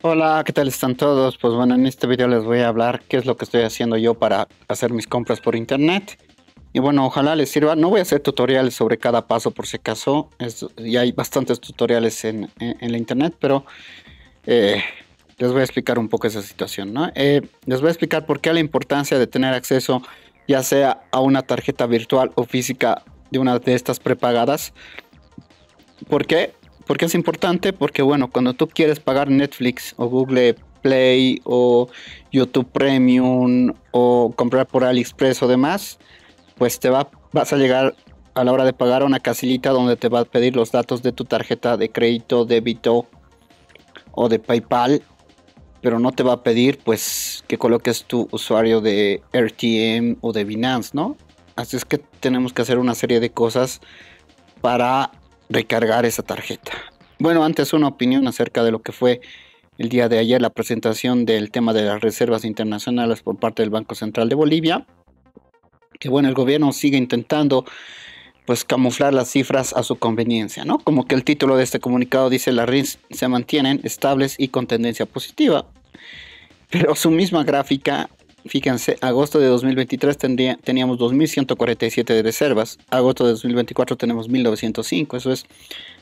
Hola, ¿qué tal están todos? Pues bueno, en este video les voy a hablar qué es lo que estoy haciendo yo para hacer mis compras por internet. Y bueno, ojalá les sirva. No voy a hacer tutoriales sobre cada paso por si acaso. Ya hay bastantes tutoriales en la internet, pero eh, les voy a explicar un poco esa situación, ¿no? Les voy a explicar por qué la importancia de tener acceso ya sea a una tarjeta virtual o física de una de estas prepagadas. ¿Por qué? Porque es importante, porque bueno, cuando tú quieres pagar Netflix o Google Play o YouTube Premium o comprar por AliExpress o demás, pues vas a llegar a la hora de pagar a una casillita donde te va a pedir los datos de tu tarjeta de crédito, débito o de PayPal, pero no te va a pedir pues que coloques tu usuario de RTM o de Binance, ¿no? Así es que tenemos que hacer una serie de cosas para recargar esa tarjeta. Bueno, antes una opinión acerca de lo que fue el día de ayer la presentación del tema de las reservas internacionales por parte del Banco Central de Bolivia, que bueno, el gobierno sigue intentando pues camuflar las cifras a su conveniencia, ¿no? Como que el título de este comunicado dice las RINs se mantienen estables y con tendencia positiva, pero su misma gráfica, fíjense, agosto de 2023 teníamos 2.147 de reservas, agosto de 2024 tenemos 1.905, eso es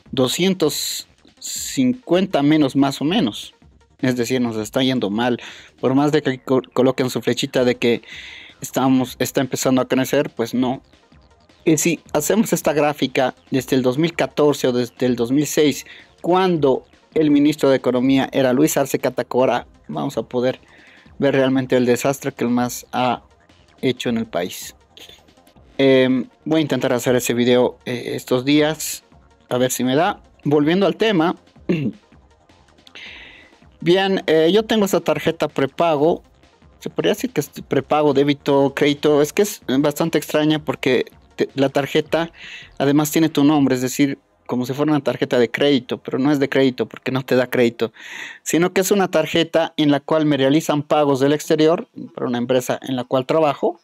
250 menos más o menos. Es decir, nos está yendo mal. Por más de que coloquen su flechita de que está empezando a crecer, pues no. Y si hacemos esta gráfica desde el 2014 o desde el 2006, cuando el ministro de Economía era Luis Arce Catacora, vamos a poder ver realmente el desastre que el MAS ha hecho en el país. Voy a intentar hacer ese video estos días, a ver si me da. Volviendo al tema, bien, yo tengo esta tarjeta prepago. Se podría decir que es prepago, débito, crédito. Es que es bastante extraña porque la tarjeta además tiene tu nombre, es decir, como si fuera una tarjeta de crédito, pero no es de crédito porque no te da crédito, sino que es una tarjeta en la cual me realizan pagos del exterior para una empresa en la cual trabajo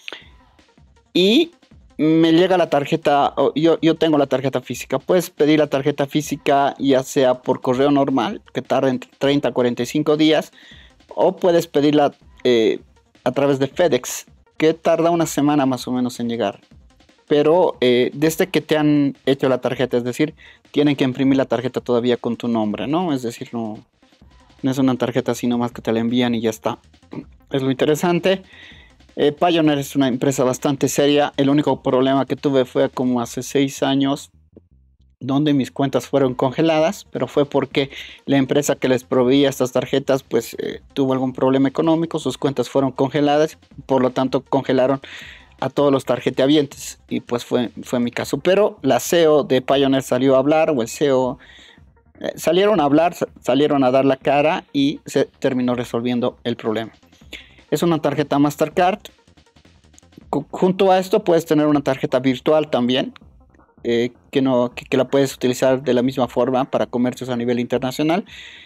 y me llega la tarjeta, yo tengo la tarjeta física. Puedes pedir la tarjeta física ya sea por correo normal, que tarda entre 30 a 45 días, o puedes pedirla a través de FedEx, que tarda una semana más o menos en llegar. Pero desde que te han hecho la tarjeta, es decir, tienen que imprimir la tarjeta todavía con tu nombre, ¿no? Es decir, no es una tarjeta así nomás que te la envían y ya está. Es lo interesante. Pioneer es una empresa bastante seria. El único problema que tuve fue como hace 6 años, donde mis cuentas fueron congeladas, pero fue porque la empresa que les proveía estas tarjetas pues tuvo algún problema económico, sus cuentas fueron congeladas, por lo tanto congelaron a todos los tarjetavientes y pues fue mi caso. Pero la CEO de Pioneer salió a hablar, o el CEO salieron a hablar, salieron a dar la cara y se terminó resolviendo el problema. Es una tarjeta Mastercard. Junto a esto puedes tener una tarjeta virtual también, que la puedes utilizar de la misma forma para comercios a nivel internacional.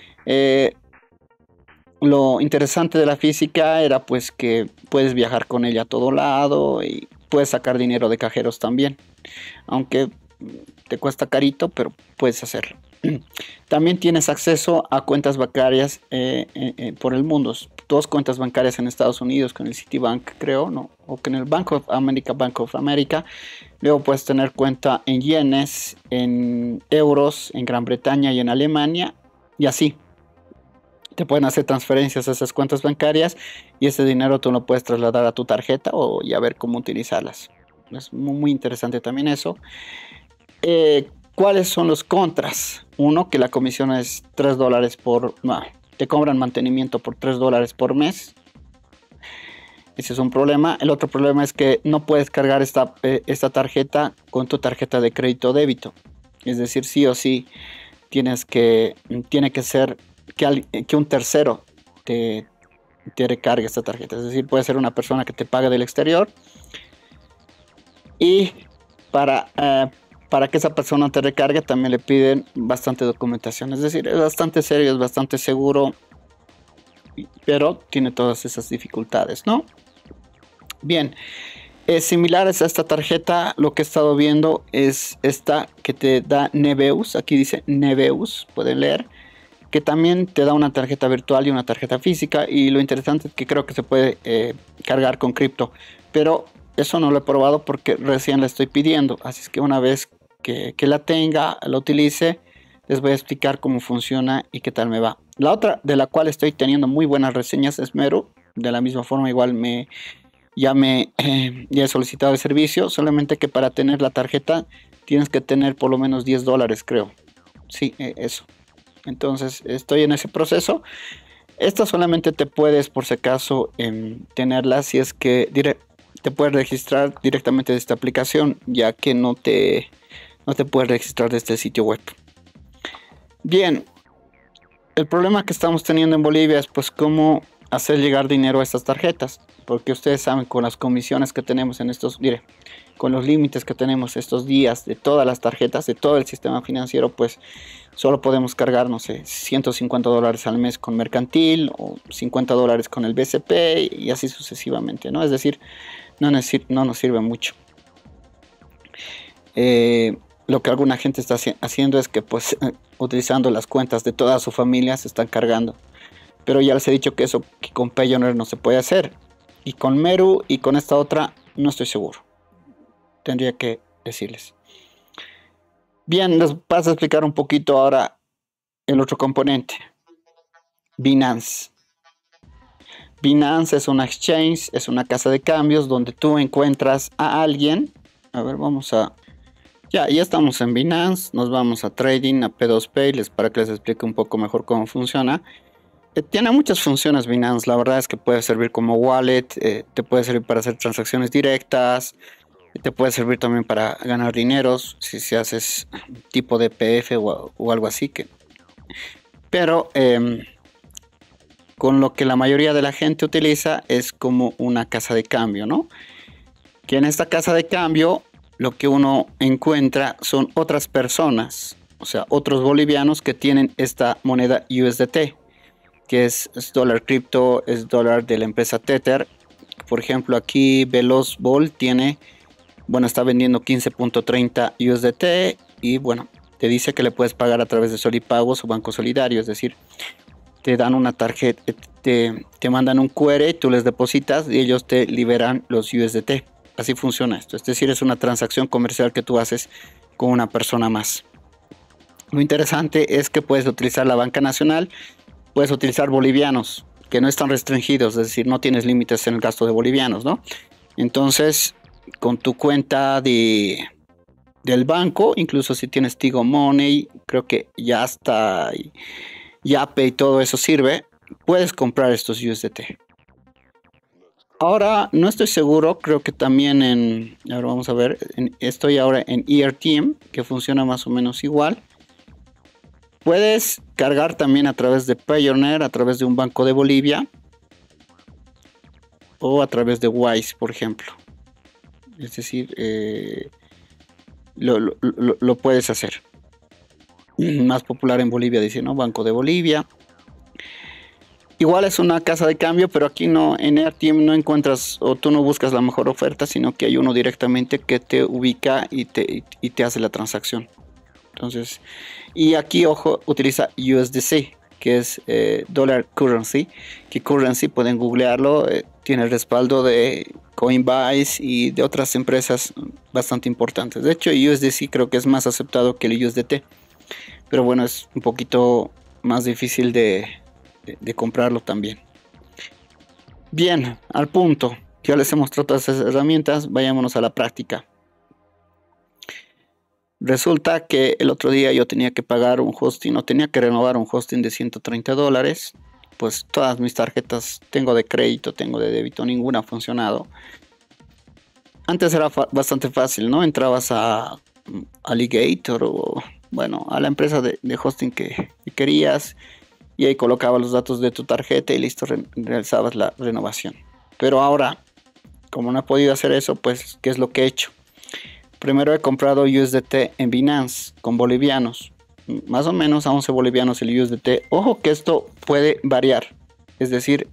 Lo interesante de la física era pues que puedes viajar con ella a todo lado y puedes sacar dinero de cajeros también, aunque te cuesta carito, pero puedes hacerlo. También tienes acceso a cuentas bancarias por el mundo. 2 cuentas bancarias en Estados Unidos con el Citibank, creo, ¿no? O con el Bank of America. Luego puedes tener cuenta en yenes, en euros, en Gran Bretaña y en Alemania. Y así. Te pueden hacer transferencias a esas cuentas bancarias y ese dinero tú lo puedes trasladar a tu tarjeta o ya ver cómo utilizarlas. Es muy interesante también eso. ¿Cuáles son los contras? Uno, que la comisión es $3 por... No, te cobran mantenimiento por $3 por mes. Ese es un problema. El otro problema es que no puedes cargar esta tarjeta con tu tarjeta de crédito o débito. Es decir, sí o sí tiene que ser que un tercero te recargue esta tarjeta. Es decir, puede ser una persona que te pague del exterior y para que esa persona te recargue también le piden bastante documentación. Es decir, es bastante serio, es bastante seguro, pero tiene todas esas dificultades, ¿no? Bien, similares a esta tarjeta, lo que he estado viendo es esta que te da Neveus. Aquí dice Neveus, pueden leer. que también te da una tarjeta virtual y una tarjeta física, y lo interesante es que creo que se puede cargar con cripto, pero eso no lo he probado porque recién la estoy pidiendo, así es que una vez que la tenga, la utilice, les voy a explicar cómo funciona y qué tal me va. La otra de la cual estoy teniendo muy buenas reseñas es Meru. De la misma forma, igual ya he solicitado el servicio, solamente que para tener la tarjeta tienes que tener por lo menos $10, creo. Sí, eso. Entonces estoy en ese proceso. Esta solamente te puedes, por si acaso, tenerla si es que te puedes registrar directamente de esta aplicación, ya que no te puedes registrar de este sitio web. Bien, el problema que estamos teniendo en Bolivia es pues cómo hacer llegar dinero a estas tarjetas, porque ustedes saben, con las comisiones que tenemos en con los límites que tenemos estos días de todas las tarjetas, de todo el sistema financiero, pues solo podemos cargar, no sé, $150 al mes con Mercantil o $50 con el BCP y así sucesivamente, ¿no? Es decir, no nos sirve mucho. Lo que alguna gente está haciendo es que pues utilizando las cuentas de toda su familia se están cargando. Pero ya les he dicho que eso que con Payoneer no se puede hacer. Y con Meru y con esta otra no estoy seguro. Tendría que decirles. Bien, les paso a explicar un poquito ahora el otro componente. Binance. Binance es una exchange, es una casa de cambios donde tú encuentras a alguien. A ver, ya estamos en Binance. Nos vamos a Trading, a P2Pay, para que les explique un poco mejor cómo funciona. Tiene muchas funciones Binance, la verdad es que puede servir como wallet, te puede servir para hacer transacciones directas, te puede servir también para ganar dineros si haces tipo de PF o algo así. Pero con lo que la mayoría de la gente utiliza es como una casa de cambio, ¿no? Que en esta casa de cambio lo que uno encuentra son otras personas, o sea, otros bolivianos que tienen esta moneda USDT. Que es dólar cripto, es dólar de la empresa Tether. Por ejemplo, aquí Veloz Ball está vendiendo 15.30 USDT y bueno, te dice que le puedes pagar a través de Solipagos o Banco Solidario, es decir, te dan una tarjeta, te mandan un QR, tú les depositas y ellos te liberan los USDT. Así funciona esto, es decir, es una transacción comercial que tú haces con una persona más. Lo interesante es que puedes utilizar la banca nacional. Puedes utilizar bolivianos que no están restringidos, es decir, no tienes límites en el gasto de bolivianos, ¿no? Entonces, con tu cuenta del banco, incluso si tienes Tigo Money, creo que ya está, Yape y todo eso sirve, puedes comprar estos USDT. Ahora, no estoy seguro, creo que también ahora vamos a ver, estoy ahora en ERTM, que funciona más o menos igual. Puedes cargar también a través de Payoneer, a través de un banco de Bolivia o a través de Wise, por ejemplo. Es decir, lo puedes hacer. Más popular en Bolivia, dice, ¿no? Banco de Bolivia. Igual es una casa de cambio, pero aquí no, en AirTM no encuentras o tú no buscas la mejor oferta, sino que hay uno directamente que te ubica y te hace la transacción. Entonces, y aquí, ojo, utiliza USDC, que es Dollar Currency, que Currency pueden googlearlo, tiene el respaldo de Coinbase y de otras empresas bastante importantes. De hecho, USDC creo que es más aceptado que el USDT, pero bueno, es un poquito más difícil de comprarlo también. Bien, al punto, ya les he mostrado todas esas herramientas, vayámonos a la práctica. Resulta que el otro día yo tenía que pagar un hosting, o tenía que renovar un hosting de $130. Pues todas mis tarjetas, tengo de crédito, tengo de débito, ninguna ha funcionado. Antes era bastante fácil, ¿no? Entrabas a Alligator o, bueno, a la empresa de hosting que querías y ahí colocabas los datos de tu tarjeta y listo, realizabas la renovación. Pero ahora, como no he podido hacer eso, pues, ¿qué es lo que he hecho? Primero he comprado USDT en Binance con bolivianos, más o menos a 11 bolivianos el USDT. Ojo que esto puede variar, es decir,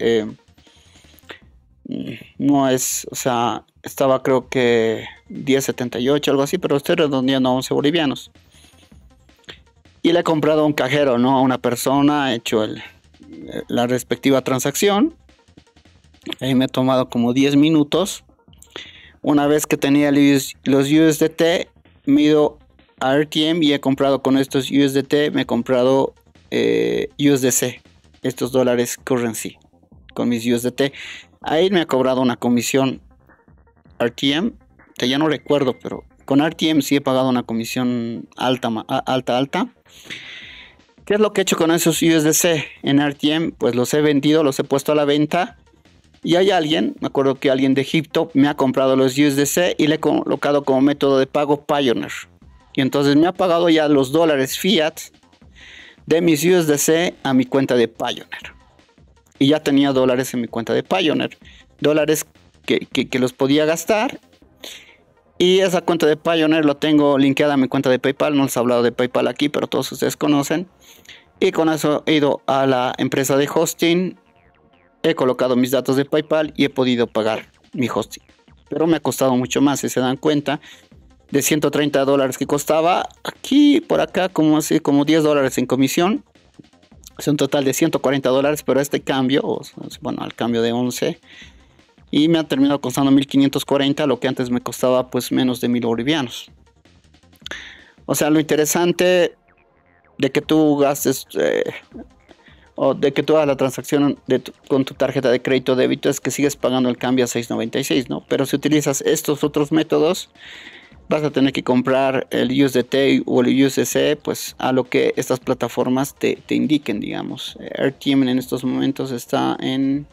no es, o sea, estaba creo que 10.78, algo así, pero estoy redondeando a 11 bolivianos. y le he comprado a un cajero, ¿no? A una persona, he hecho la respectiva transacción. Ahí me ha tomado como 10 minutos. Una vez que tenía los USDT, me he ido a RTM y he comprado con estos USDT, me he comprado USDC, estos dólares currency, con mis USDT. Ahí me ha cobrado una comisión RTM, que ya no recuerdo, pero con RTM sí he pagado una comisión alta, alta. ¿Qué es lo que he hecho con esos USDC en RTM? Pues los he vendido, los he puesto a la venta. Y hay alguien, me acuerdo que alguien de Egipto me ha comprado los USDC y le he colocado como método de pago Pioneer. Y entonces me ha pagado ya los dólares fiat de mis USDC a mi cuenta de Pioneer. Y ya tenía dólares en mi cuenta de Pioneer. Dólares que los podía gastar. Y esa cuenta de Pioneer lo tengo linkeada a mi cuenta de PayPal. No les he hablado de PayPal aquí, pero todos ustedes conocen. Y con eso he ido a la empresa de hosting. He colocado mis datos de PayPal y he podido pagar mi hosting. Pero me ha costado mucho más, si se dan cuenta. De 130 dólares que costaba, aquí por acá como $10 en comisión. Es un total de 140 dólares, pero este cambio, bueno, al cambio de 11, y me ha terminado costando 1540, lo que antes me costaba pues menos de 1000 bolivianos. O sea, lo interesante de que tú gastes o de que tú hagas la transacción con tu tarjeta de crédito o débito es que sigues pagando el cambio a 6.96, ¿no? Pero si utilizas estos otros métodos, vas a tener que comprar el USDT o el USDC, pues a lo que estas plataformas te indiquen, digamos. RTM en estos momentos está en...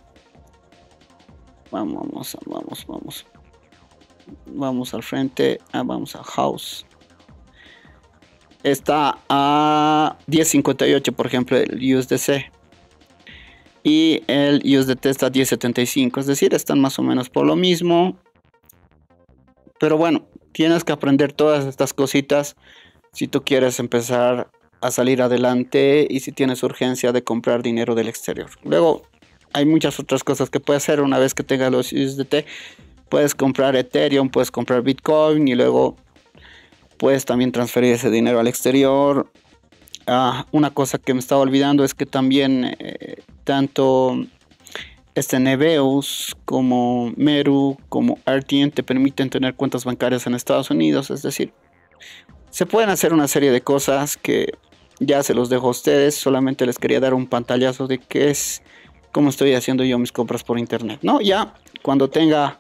Vamos al frente, vamos a House. Está a 10.58, por ejemplo, el USDC. Y el USDT está a 10.75, es decir, están más o menos por lo mismo. Pero bueno, tienes que aprender todas estas cositas si tú quieres empezar a salir adelante y si tienes urgencia de comprar dinero del exterior. Luego hay muchas otras cosas que puedes hacer una vez que tengas los USDT. Puedes comprar Ethereum, puedes comprar Bitcoin y luego puedes también transferir ese dinero al exterior. Una cosa que me estaba olvidando es que también tanto Neveus como Meru como RTM te permiten tener cuentas bancarias en Estados Unidos. Es decir, se pueden hacer una serie de cosas que ya se los dejo a ustedes. Solamente les quería dar un pantallazo de qué es, cómo estoy haciendo yo mis compras por internet, ¿no? Ya cuando tenga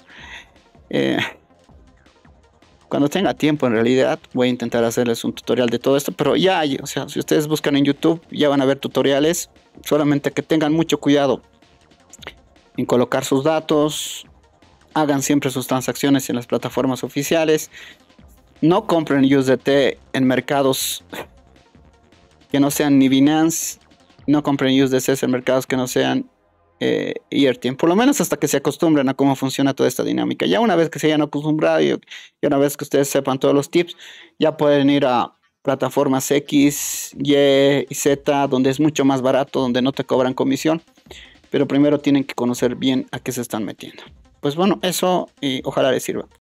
tiempo, en realidad voy a intentar hacerles un tutorial de todo esto, pero ya hay, o sea, si ustedes buscan en YouTube ya van a ver tutoriales. Solamente que tengan mucho cuidado en colocar sus datos, hagan siempre sus transacciones en las plataformas oficiales, no compren USDT en mercados que no sean ni Binance, no compren USDC en mercados que no sean RTM, por lo menos hasta que se acostumbren a cómo funciona toda esta dinámica. Ya una vez que se hayan acostumbrado y una vez que ustedes sepan todos los tips, ya pueden ir a plataformas X, Y y Z, donde es mucho más barato, donde no te cobran comisión, pero primero tienen que conocer bien a qué se están metiendo. Pues bueno, eso y ojalá les sirva.